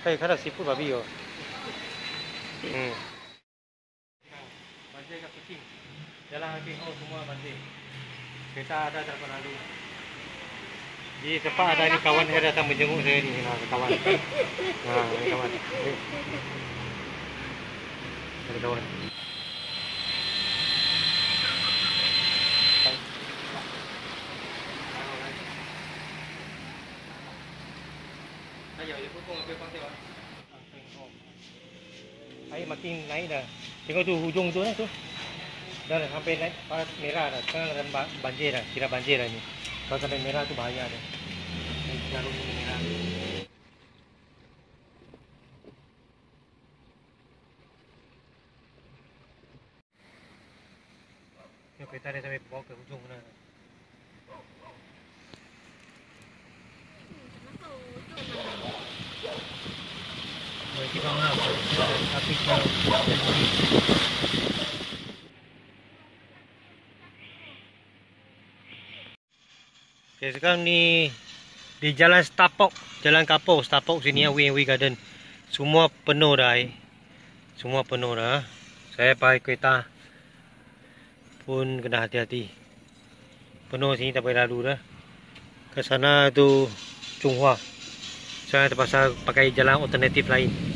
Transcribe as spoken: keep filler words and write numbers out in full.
Kayak kada seafood babi yo. Hmm. Banjir kat Kuching. Jalan Hakim Ho semua banjir. Kereta ada terlalu lalu. Jadi sempat ada ni kawan saya datang menjenguk saya ni, nah, kawan. Nah, ini kawan. Ini. Ada kawan. Air makin naik dah. Tengok tu hujung tu lah tu. Dah sampai naik paras merah dah. Sekarang ada banjir dah. Kira banjir dah ni. Kalau sampai merah tu bahaya dah. Ini jarum merah. Tengok kereta dia sampai bawa ke hujung mana. Kita bangga tapi okay, sekarang ni di jalan Stapok, jalan Kapau, Stapok sini ya, Wing Wing Garden. Semua penuh dah eh. Semua penuh dah. Saya pakai kereta pun kena hati-hati. Penuh sini tak boleh lalu dah. Ke sana tu Chunghua. Saya terpaksa pakai jalan alternatif lain.